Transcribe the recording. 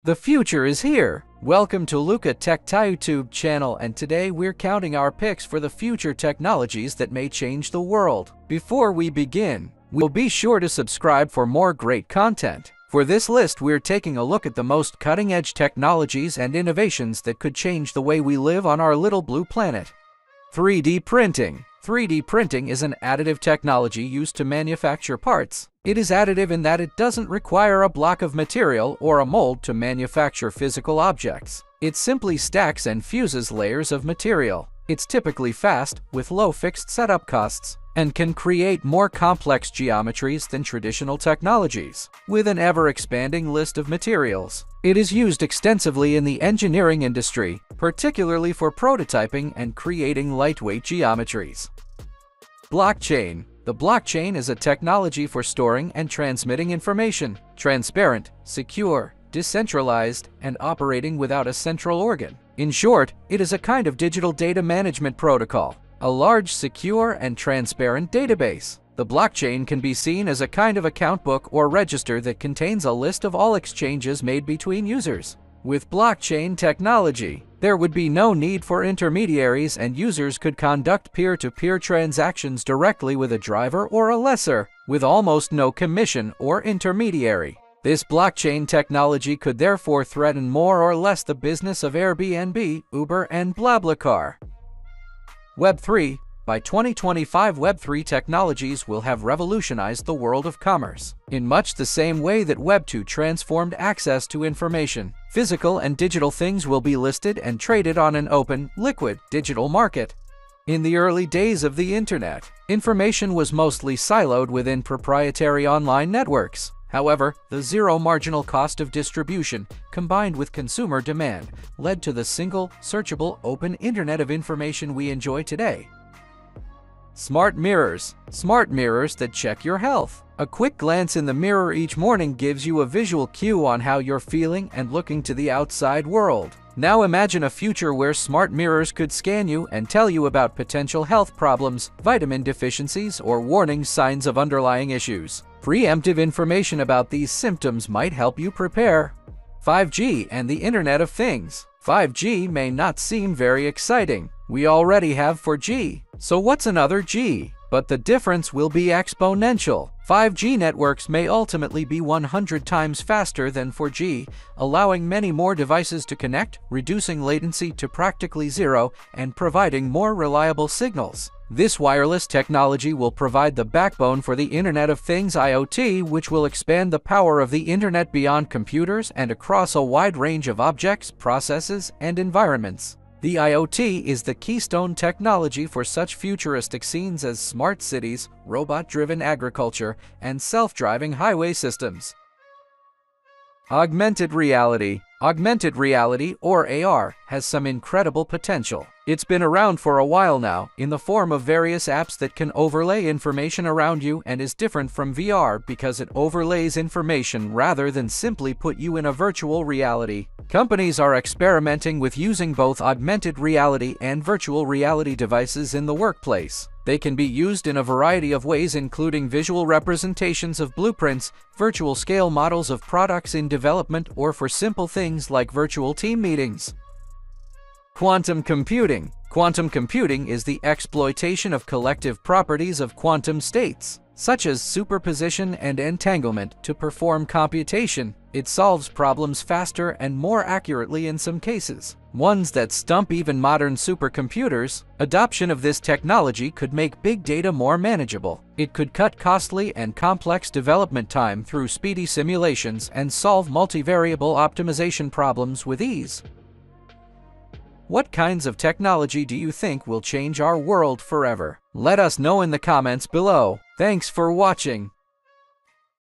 The future is here! Welcome to Luca Techty YouTube channel, and today we're counting our picks for the future technologies that may change the world. Before we begin, we'll be sure to subscribe for more great content. For this list, we're taking a look at the most cutting-edge technologies and innovations that could change the way we live on our little blue planet. 3D printing. 3D printing is an additive technology used to manufacture parts. It is additive in that it doesn't require a block of material or a mold to manufacture physical objects. It simply stacks and fuses layers of material. It's typically fast, with low fixed setup costs, and can create more complex geometries than traditional technologies. With an ever-expanding list of materials, it is used extensively in the engineering industry, particularly for prototyping and creating lightweight geometries. Blockchain. The blockchain is a technology for storing and transmitting information, transparent, secure, decentralized, and operating without a central organ. In short, it is a kind of digital data management protocol, a large, secure, and transparent database. The blockchain can be seen as a kind of account book or register that contains a list of all exchanges made between users. With blockchain technology, there would be no need for intermediaries, and users could conduct peer-to-peer transactions directly with a driver or a lessor, with almost no commission or intermediary. This blockchain technology could therefore threaten more or less the business of Airbnb, Uber, and BlaBlaCar. Web3. By 2025, Web3 technologies will have revolutionized the world of commerce. In much the same way that Web2 transformed access to information, physical and digital things will be listed and traded on an open, liquid, digital market. In the early days of the Internet, information was mostly siloed within proprietary online networks. However, the zero marginal cost of distribution, combined with consumer demand, led to the single, searchable, open Internet of information we enjoy today. Smart mirrors. Smart mirrors that check your health. A quick glance in the mirror each morning gives you a visual cue on how you're feeling and looking to the outside world. Now imagine a future where smart mirrors could scan you and tell you about potential health problems, vitamin deficiencies, or warning signs of underlying issues. Preemptive information about these symptoms might help you prepare. 5G and the Internet of Things. 5G may not seem very exciting. We already have 4G, so what's another G? But the difference will be exponential. 5G networks may ultimately be 100 times faster than 4G, allowing many more devices to connect, reducing latency to practically zero, and providing more reliable signals. This wireless technology will provide the backbone for the Internet of Things (IoT), which will expand the power of the Internet beyond computers and across a wide range of objects, processes, and environments. The IoT is the keystone technology for such futuristic scenes as smart cities, robot-driven agriculture, and self-driving highway systems. Augmented reality. Augmented reality, or AR, has some incredible potential. It's been around for a while now, in the form of various apps that can overlay information around you, and is different from VR because it overlays information rather than simply put you in a virtual reality. Companies are experimenting with using both augmented reality and virtual reality devices in the workplace. They can be used in a variety of ways, including visual representations of blueprints, virtual scale models of products in development, or for simple things like virtual team meetings. Quantum computing. Quantum computing is the exploitation of collective properties of quantum states, such as superposition and entanglement, to perform computation. It solves problems faster and more accurately in some cases, ones that stump even modern supercomputers. Adoption of this technology could make big data more manageable. It could cut costly and complex development time through speedy simulations and solve multivariable optimization problems with ease. What kinds of technology do you think will change our world forever? Let us know in the comments below. Thanks for watching.